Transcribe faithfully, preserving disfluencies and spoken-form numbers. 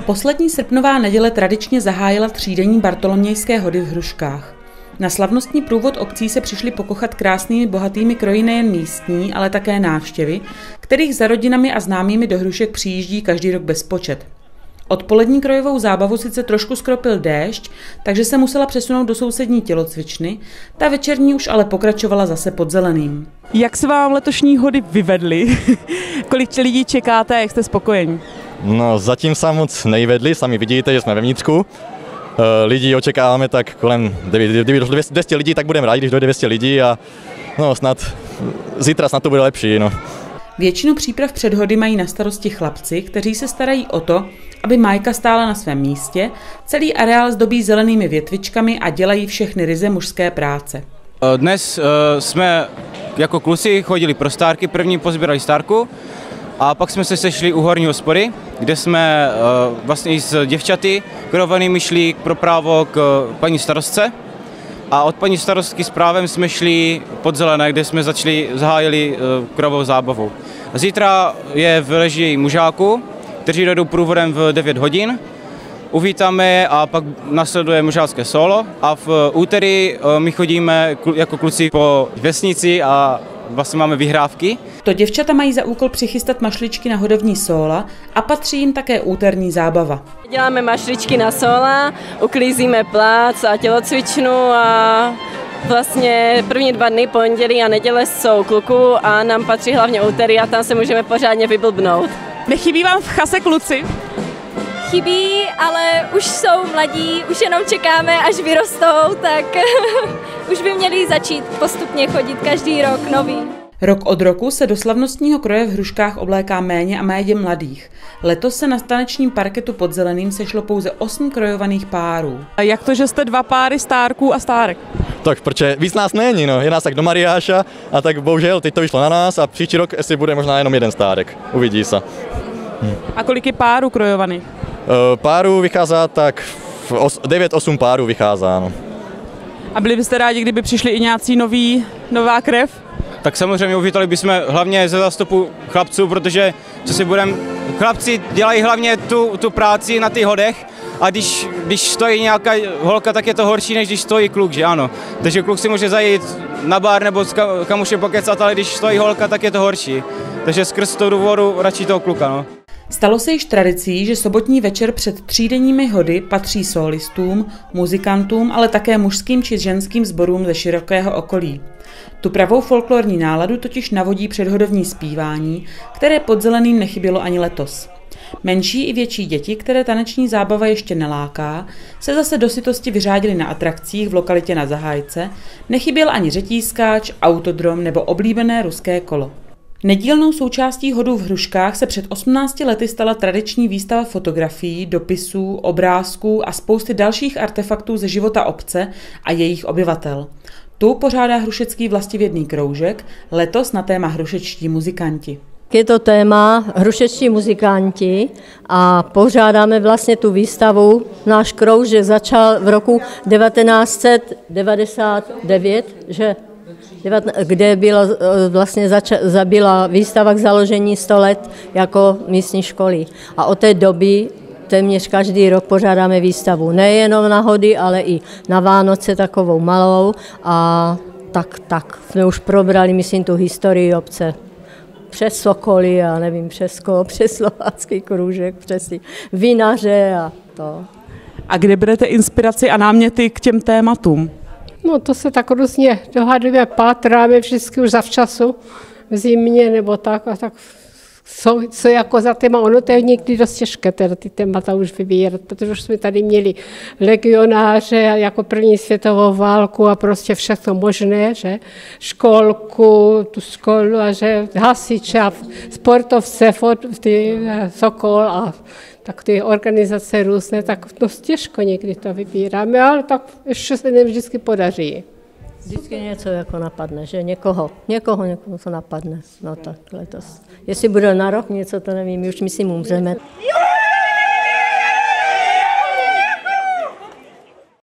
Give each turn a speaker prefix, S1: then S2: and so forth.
S1: Poslední srpnová neděle tradičně zahájila třídenní bartolomějské hody v Hruškách. Na slavnostní průvod obcí se přišli pokochat krásnými bohatými kroji nejen místní, ale také návštěvy, kterých za rodinami a známými do Hrušek přijíždí každý rok bezpočet. Odpolední krojovou zábavu sice trošku skropil déšť, takže se musela přesunout do sousední tělocvičny, ta večerní už ale pokračovala zase pod Zeleným.
S2: Jak se vám letošní hody vyvedly? Kolik lidí čekáte a jak jste spokojení?
S3: No, zatím se moc nejvedli, sami vidíte, že jsme ve vnitřku. Lidí očekáváme tak kolem, kdyby došlo dvě stě lidí, tak budeme rádi, když dojde dvě stě lidí a no snad zítra snad to bude lepší. No.
S1: Většinu příprav před hody mají na starosti chlapci, kteří se starají o to, aby májka stála na svém místě, celý areál zdobí zelenými větvičkami a dělají všechny ryze mužské práce.
S4: Dnes uh, jsme jako kluci chodili pro stárky, první pozbírali stárku a pak jsme se sešli u horní hospody, kde jsme uh, vlastně s děvčaty krovanými šli pro právo k paní starostce a od paní starostky s právem jsme šli pod Zelené, kde jsme začali, zahájili uh, krovou zábavu. Zítra je v režii mužáku, kteří dojdou průvodem v devět hodin. Uvítáme je a pak následuje mužácké solo a v úterý my chodíme jako kluci po vesnici a vlastně máme vyhrávky.
S1: To děvčata mají za úkol přichystat mašličky na hodovní sóla a patří jim také úterní zábava.
S5: Děláme mašličky na sóla, uklízíme plác a tělocvičnu a vlastně první dva dny, pondělí a neděle jsou kluku a nám patří hlavně úterý a tam se můžeme pořádně vyblbnout.
S2: Nechybí vám v chase kluci?
S6: Chybí, ale už jsou mladí, už jenom čekáme, až vyrostou, tak už by měli začít postupně chodit každý rok nový.
S1: Rok od roku se do slavnostního kroje v Hruškách obléká méně a méně mladých. Letos se na tanečním parketu pod Zeleným sešlo pouze osm krojovaných párů.
S2: A jak to, že jste dva páry stárků a stárek?
S3: Tak, protože víc nás není, no. Je nás tak do Mariáša a tak bohužel teď to vyšlo na nás a příští rok jestli bude možná jenom jeden stárek. Uvidí se.
S2: Hm. A kolik je párů krojovaných?
S3: Párů vychází tak, devět osm párů vychází, no.
S2: A byli byste rádi, kdyby přišli i nějací nový, nová krev?
S4: Tak samozřejmě uvítali bychom hlavně ze zástupu chlapců, protože co si budeme, chlapci dělají hlavně tu, tu práci na těch hodech a když, když stojí nějaká holka, tak je to horší, než když stojí kluk, že ano. Takže kluk si může zajít na bar nebo s kamušem pokecat, ale když stojí holka, tak je to horší. Takže skrz toho důvodu radši toho kluka, no.
S1: Stalo se již tradicí, že sobotní večer před třídenními hody patří solistům, muzikantům, ale také mužským či ženským sborům ze širokého okolí. Tu pravou folklorní náladu totiž navodí předhodovní zpívání, které pod Zeleným nechybělo ani letos. Menší i větší děti, které taneční zábava ještě neláká, se zase do sytosti vyřádily na atrakcích v lokalitě Na Zahájce, nechyběl ani řetízkáč, autodrom nebo oblíbené ruské kolo. Nedílnou součástí hodů v Hruškách se před osmnácti lety stala tradiční výstava fotografií, dopisů, obrázků a spousty dalších artefaktů ze života obce a jejich obyvatel. Tu pořádá hrušecký vlastivědný kroužek, letos na téma hrušečtí muzikanti.
S7: Je to téma hrušečtí muzikanti a pořádáme vlastně tu výstavu. Náš kroužek začal v roku devatenáct set devadesát devět, že? kde byla, vlastně zača, byla výstava k založení sto let jako místní školy. A od té doby téměř každý rok pořádáme výstavu. Nejenom na hody, ale i na Vánoce takovou malou. A tak, tak jsme už probrali, myslím, tu historii obce. Přes Sokoly a nevím, přes koho, přes slovácký kroužek, přes vinaře a to.
S2: A kde berete inspiraci a náměty k těm tématům?
S8: No to se tak různě dohadujeme, pátráme vždycky už zavčasu v zimě nebo tak a tak co, co jako za téma, ono to je někdy dost těžké teda ty témata už vybírat, protože už jsme tady měli legionáře jako první světovou válku a prostě všechno možné, že školku, tu školu a že hasiče a sportovce, ty Sokol a tak ty organizace různé, tak dost těžko někdy to vybíráme, ale tak ještě se nem vždycky podaří.
S7: Vždycky něco jako napadne, že někoho, někoho, někoho to napadne, no tak letos. Jestli bude na rok něco, to nevím, už my si umřeme.